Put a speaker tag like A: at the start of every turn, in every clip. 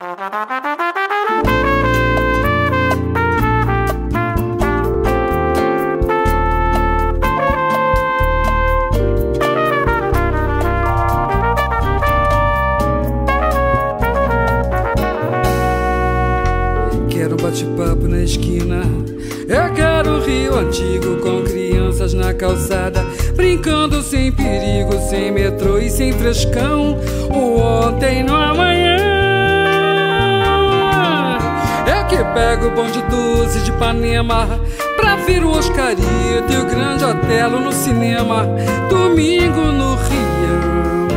A: Quero um bate-papo na esquina, eu quero o Rio Antigo com crianças na calçada, brincando sem perigo, sem metrô e sem frescão. O ontem no amanhã. Eu que pego o bonde 12 de Ipanema pra ver o Oscarito e o Grande Otelo no cinema. Domingo no Rio.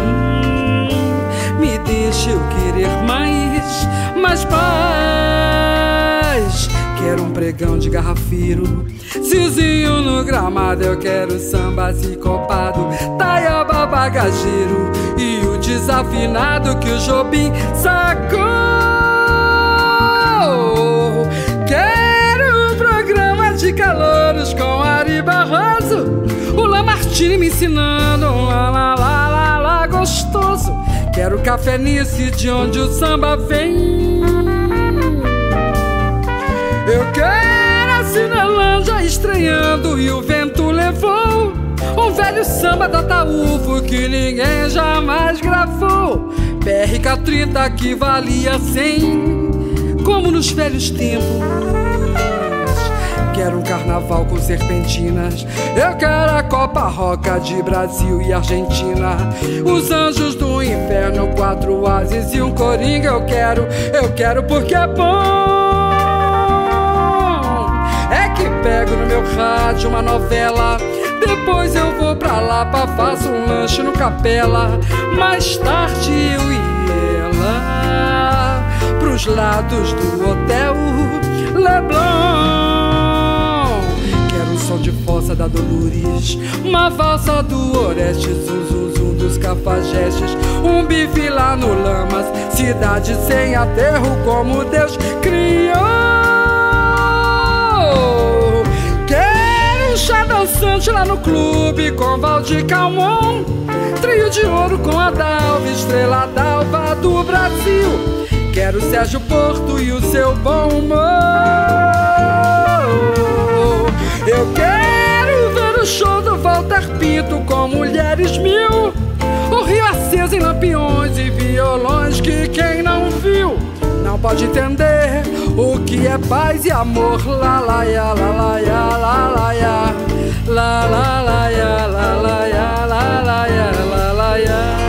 A: Me deixa eu querer mais paz. Quero um pregão de garrafeiro, Zizinho no gramado. Eu quero samba cicopado, Taiaba bagageiro e o desafinado que o Jobim sacou. Quero um programa de calouros com Ari Barroso, o Lamartine me ensinando um lá lá lá lá lá gostoso. Quero café nice de onde o samba vem. Eu quero a Cinelândia estreando e o vento levou um velho samba da Ataúfo que ninguém jamais gravou. BRK30 que valia 100, como nos velhos tempos. Quero um carnaval com serpentinas, eu quero a Copa Roca de Brasil e Argentina. Os Anjos do Inferno, 4 ases e um coringa. Eu quero porque é bom. É que pego no meu rádio uma novela, depois eu vou pra Lapa, faço um lanche no Capela. Mais tarde eu e ela pros lados do Hotel Leblon. Quero um som de fossa da Dolores, uma valsa do Oeste, zum dos Cafajestes, um bife lá no Lamas, cidade sem aterro como Deus criou. Quero um chá dançante lá no clube com Valdir Calmon, trio de ouro com Adalva, estrela d'alva do Brasil. Quero Sérgio Porto e o seu bom humor. Eu quero ver o show do Walter Pinto com Mulheres Mil, o Rio aceso em lampiões e violões que quem não viu não pode entender o que é paz e amor. La la ya, la la ya, la la ya, la la la ya, la la ya, la la ya, la la ya.